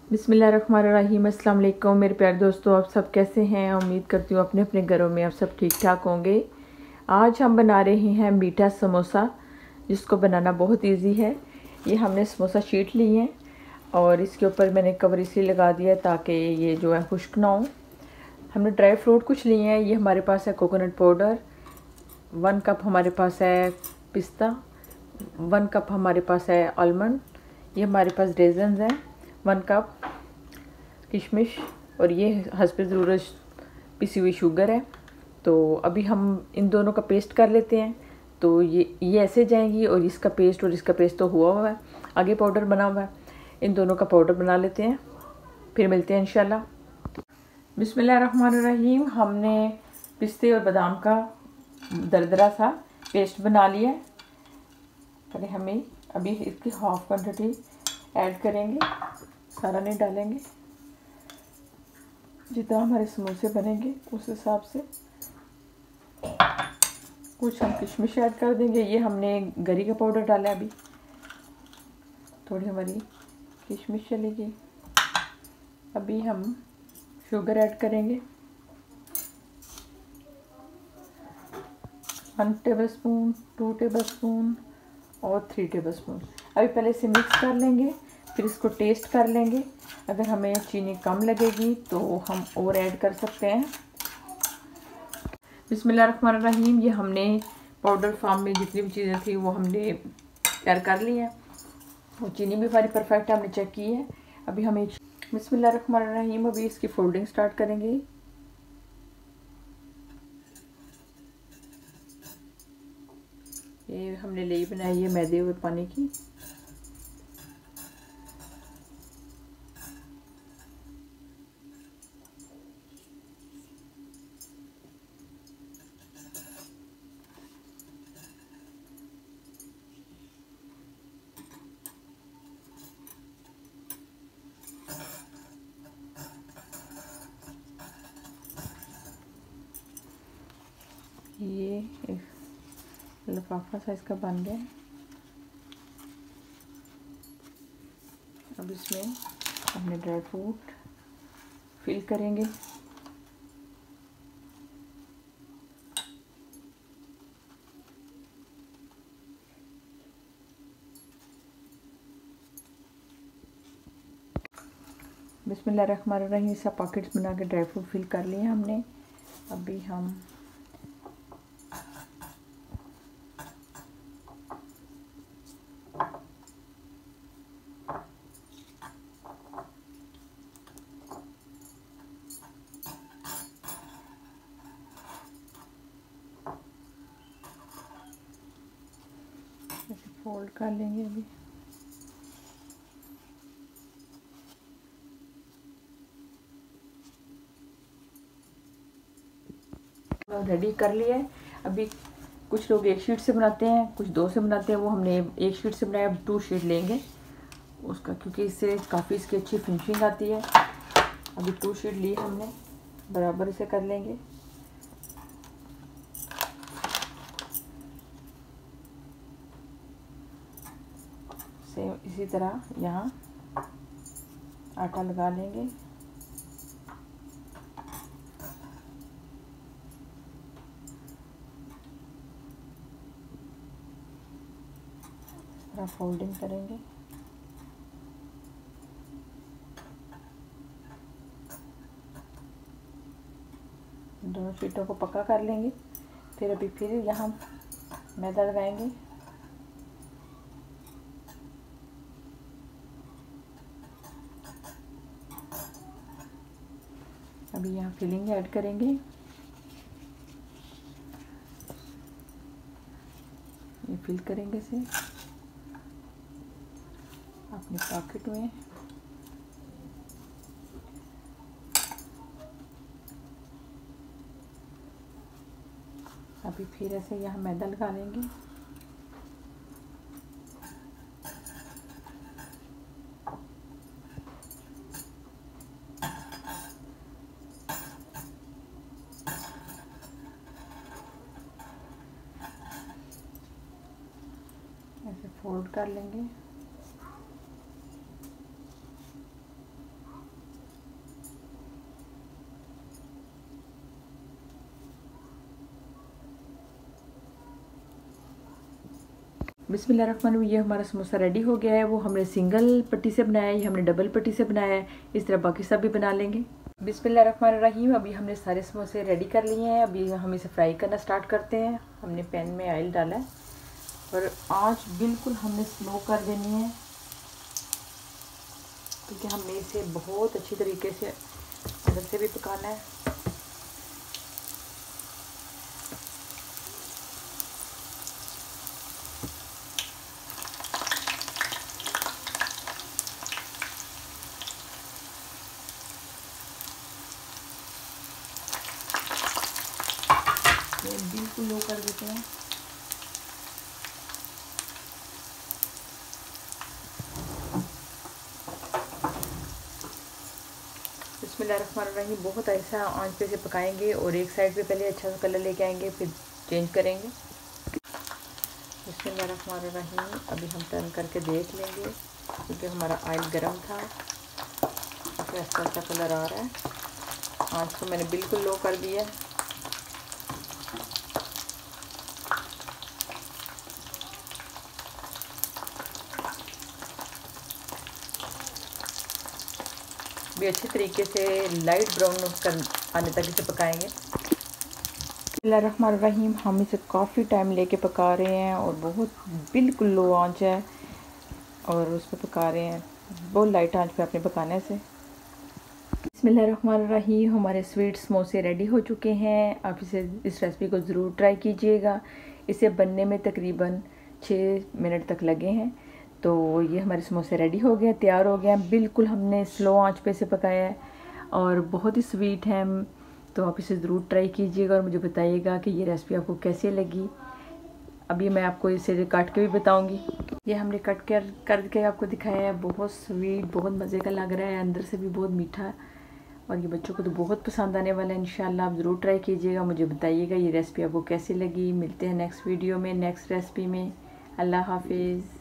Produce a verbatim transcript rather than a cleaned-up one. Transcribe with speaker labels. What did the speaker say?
Speaker 1: बिस्मिल्लाहिर्रहमानिर्रहीम। अस्सलाम वालेकुम मेरे प्यारे दोस्तों, आप सब कैसे हैं। उम्मीद करती हूँ अपने अपने घरों में आप सब ठीक ठाक होंगे। आज हम बना रहे हैं मीठा समोसा, जिसको बनाना बहुत इजी है। ये हमने समोसा शीट ली है और इसके ऊपर मैंने कवर इसलिए लगा दिया है ताकि ये जो है खुश्क ना हो। हमने ड्राई फ्रूट कुछ लिए हैं। ये हमारे पास है कोकोनट पाउडर, वन कप हमारे पास है पिस्ता, वन कप हमारे पास है आलमंड, ये हमारे पास रेजन्स हैं, वन कप किशमिश, और ये हस्ब ज़रूरत पिसी हुई शुगर है। तो अभी हम इन दोनों का पेस्ट कर लेते हैं। तो ये ये ऐसे जाएंगी और इसका पेस्ट और इसका पेस्ट तो हुआ हुआ है, आगे पाउडर बना हुआ है। इन दोनों का पाउडर बना लेते हैं, फिर मिलते हैं इंशाल्लाह। बिस्मिल्लाहिर्रहमानिर्रहीम। हमने पिस्ते और बादाम का दरदरा सा पेस्ट बना लिया है। पहले हमें अभी इसकी हाफ क्वांटिटी ऐड करेंगे, सारा नहीं डालेंगे, जितना हमारे समोसे बनेंगे उस हिसाब से। कुछ हम किशमिश ऐड कर देंगे। ये हमने गरी का पाउडर डाला है, अभी थोड़ी हमारी किशमिश चलेगी। अभी हम शुगर ऐड करेंगे, one table spoon, two table spoon और थ्री टेबल स्पून। अभी पहले इसे मिक्स कर लेंगे, फिर इसको टेस्ट कर लेंगे। अगर हमें चीनी कम लगेगी तो हम और ऐड कर सकते हैं। बिस्मिल्लाहिर्रहमानिर्रहीम। ये हमने पाउडर फॉर्म में जितनी भी चीज़ें थी वो हमने तैयार कर ली हैं। वो चीनी भी हमारी परफेक्ट है, हमने चेक की है। अभी हम एक बिस्मिल्लाहिर्रहमानिर्रहीम अभी इसकी फोल्डिंग स्टार्ट करेंगे। ये हमने लेई बनाई है मैदे और पानी की। ये एक लिफाफा साइज का बन गया। अब इसमें हमने ड्राई फ्रूट फिल करेंगे। बिस्मिल्लाहिर्रहमानिर्रहीम। सब पॉकेट्स बना के ड्राई फ्रूट फिल कर लिए हमने। अभी हम ऐसे फोल्ड कर लेंगे। अभी रेडी कर लिया है। अभी कुछ लोग एक शीट से बनाते हैं, कुछ दो से बनाते हैं। वो हमने एक शीट से बनाया, अब टू शीट लेंगे उसका, क्योंकि इससे काफ़ी इसकी अच्छी फिनिशिंग आती है। अभी टू शीट ली हमने, बराबर इसे कर लेंगे। सेम इसी तरह यहाँ आटा लगा लेंगे। इस तरह फोल्डिंग करेंगे। दोनों शीटों को पक्का कर लेंगे। फिर अभी फिर यहाँ मैदा लगाएंगे। अभी यहाँ फिलिंग ऐड करेंगे। ये फिल करेंगे इसे अपने पॉकेट में। अभी फिर ऐसे यहाँ मैदा लगा लेंगे। ऐसे फोल्ड कर लेंगे। बिस्मिल्लाहिर्रहमानिर्रहीम। ये हमारा समोसा रेडी हो गया है। वो हमने सिंगल पट्टी से बनाया है, ये हमने डबल पट्टी से बनाया है। इस तरह बाकी सब भी बना लेंगे। बिस्मिल्लाहिर्रहमानिर्रहीम। अभी हमने सारे समोसे रेडी कर लिए हैं। अभी हम इसे फ्राई करना स्टार्ट करते हैं। हमने पैन में ऑयल डाला है और आँच बिल्कुल हमने स्लो कर देनी है, क्योंकि हमने इसे बहुत अच्छी तरीके से अंदर से भी पकाना है। ये बिल्कुल लो कर देते हैं। बिस्मिल्लाहिर्रहमानिर्रहीम। बहुत ऐसा आंच पे से पकाएंगे और एक साइड पे पहले अच्छा सा कलर लेके आएंगे, फिर चेंज करेंगे। बिस्मिल्लाहिर्रहमानिर्रहीम। अभी हम टर्न करके देख लेंगे, क्योंकि हमारा ऑयल गर्म था। अच्छा अच्छा कलर आ रहा है। आंच को मैंने बिल्कुल लो कर दिया है। भी अच्छी तरीके से लाइट ब्राउन कर आने तक इसे पकाएंगे। बिस्मिल्लाहिर्रहमानिर्रहीम। हम इसे काफ़ी टाइम लेके पका रहे हैं और बहुत बिल्कुल लो आंच है और उस पर पका रहे हैं। बहुत लाइट आंच पे आपने पकाना है इसे। बिस्मिल्लाहिर्रहमानिर्रहीम। हमारे स्वीट समोसे रेडी हो चुके हैं। आप इसे इस रेसिपी को ज़रूर ट्राई कीजिएगा। इसे बनने में तकरीबन छः मिनट तक लगे हैं। तो ये हमारे समोसे रेडी हो गए, तैयार हो गए हैं। बिल्कुल हमने स्लो आंच पे से पकाया है और बहुत ही स्वीट हैं। तो आप इसे ज़रूर ट्राई कीजिएगा और मुझे बताइएगा कि ये रेसिपी आपको कैसी लगी। अभी मैं आपको इसे काट के भी बताऊंगी। ये हमने कट कर करके आपको दिखाया है। बहुत स्वीट, बहुत मज़े का लग रहा है, अंदर से भी बहुत मीठा, और ये बच्चों को तो बहुत पसंद आने वाला है। इंशाल्लाह आप ज़रूर ट्राई कीजिएगा, मुझे बताइएगा ये रेसिपी आपको कैसी लगी। मिलते हैं नेक्स्ट वीडियो में, नेक्स्ट रेसिपी में। अल्लाह हाफिज़।